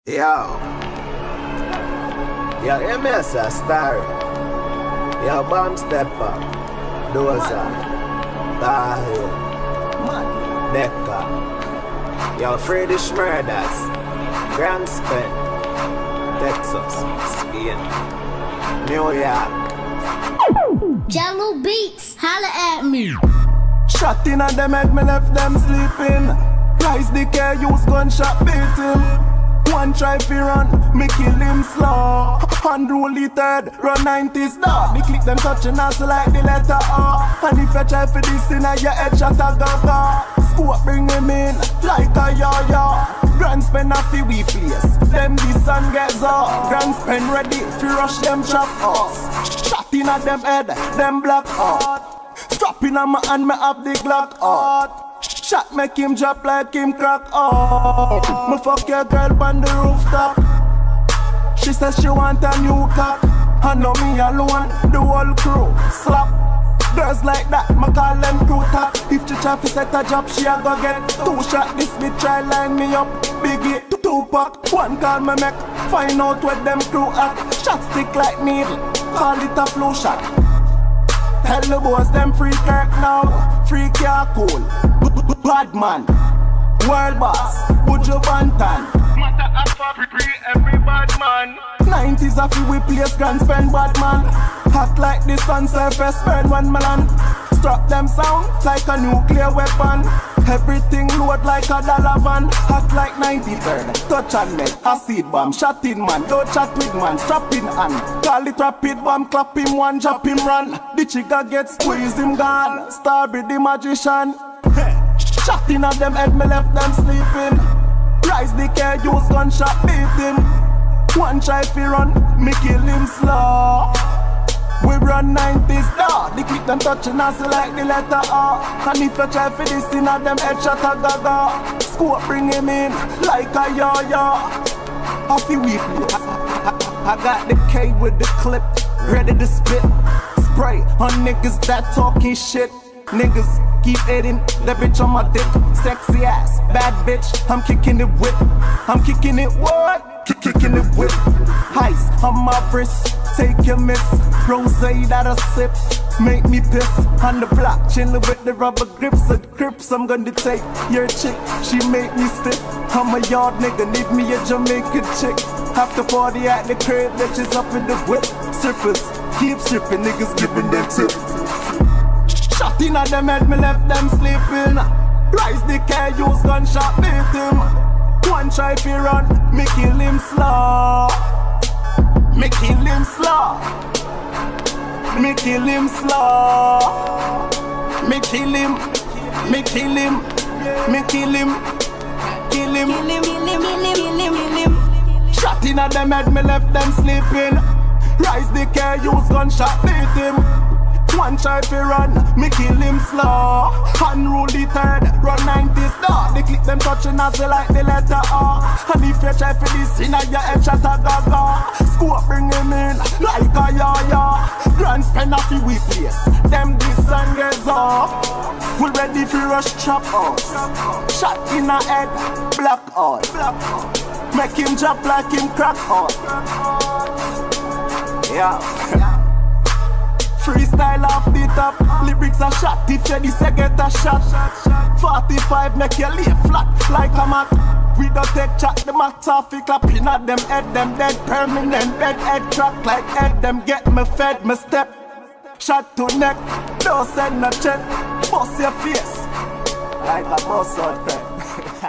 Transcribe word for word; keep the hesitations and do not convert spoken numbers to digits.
Yo, yo, hear me as a star. Yo, bomb stepper, dozer, Tahir, Decca. Yo, Freddy Murders, Grand Spin, Texas, Spain, New York. Jello Beats, holla at me. Shot in at them head, me left them sleeping. Rise the care, use gunshot beat him. One try fi run, me kill him slow. Unruly third, run nineties dog. Me click them touching us like the letter R. And if you try for this in your head, shot a gaga. Scope bring him in, like a yo-yo. Grand spend a fi we place, them the sun gets off. Grand spend ready fi rush them chop us. Shot in at them head, them black out. Strap in on my hand, me have the Glock out. Shot make him drop like him crack up. Me fuck your girl on the rooftop. She says she want a new cock. And know me alone, the whole crew slap. Girls like that, me call them crew top. If she try to set a job, she a go get two shot. This bitch try line me up. Biggie, two pack. One call me make, find out what them crew at. Shot stick like needle, call it a flow shot. Tell the boys them free Kirk now. Free car cool. Bad man, world boss, Buju Banton. Matter of fact, free every bad man. nineties a few we place grand spend bad man. Act like the sun surface burn one melon. Strap them sound like a nuclear weapon. Everything load like a dollar van. Act like ninety-third, touch and make acid bomb. Shot in man, don't chat with man. Strap in hand, call it rapid bomb. Clap him one, drop him run. The chicka get squeezed, him gone. Starby the magician. Shot in at them head, me left them sleeping. Rise the care, use gunshot beat him. One try fi run, me kill him slow. We run nineties dog. The click them touching us like the letter R. And if you try fi this in at them head, shot a gaga. Scope bring him in like a yo-yo. A few weeks I, I, I got the K with the clip, ready to spit. Spray on niggas that talking shit. Niggas keep hitting that bitch on my dick. Sexy ass, bad bitch, I'm kicking it with. I'm kicking it what? Kick, kicking it with. Ice on my wrist, take your miss. Rosé that I sip, make me piss. On the block, chillin' with the rubber grips. The grips I'm gonna take your chick, she make me stiff. I'm a yard nigga, need me a Jamaican chick. After party at the crib, bitches up in the whip. Strippers, keep stripping, niggas giving them tips. Shot in at them head, me left them sleeping. Rise the care, use gunshot beat him. One try fi run, me kill him slow. Me kill him slow. Me kill him slow. Me kill him. Me kill him. Me kill him. Kill him. Kill him. Kill him. Kill him. Kill him. Shot in at them head, me left them sleeping. Rise the care, use gunshot beat him. One try fi run, me kill him slow. Unruly third, run nineties dog. They click them touching us like the letter R. And if you try for this in your head, shot a gaga. Scope bring him in like a yo-yo. Grand spend a fi we place, them this sun gets off. We ready fi rush chop us. Shot in a head, black out. Make him drop like him crack out. Yeah. Freestyle off the top, lyrics are shot. If you this, you get a shot. forty-five make you lay flat like a mat. We don't take chat, the max off, we clapping at them head, them dead permanent bed head track like head, them get me fed, me step. Shot to neck, don't send no check. Bust your face like a bus out there.